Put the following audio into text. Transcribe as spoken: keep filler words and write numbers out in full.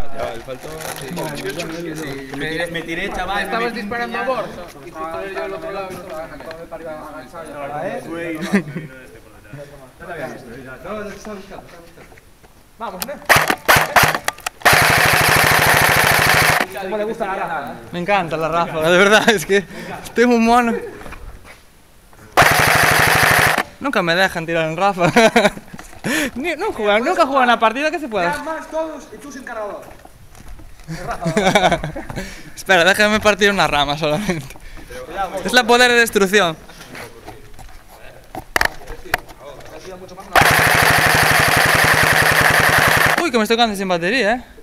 Chaval, faltó... Sí, me, tiré, me tiré, chaval. Estabas disparando a bordo. Y justo yo al otro lado. Vamos, ¿no? ¿Cómo le gusta la ráfaga? Me encanta la ráfaga, de verdad, es que estoy muy mono. Nunca me dejan tirar en ráfaga. Ni, no juegan, nunca juegan una partida que se pueda. Ya más todos y tú sin cargador. Espera, déjame partir una rama solamente. Es la poder de destrucción. Uy, que me estoy quedando sin batería, eh.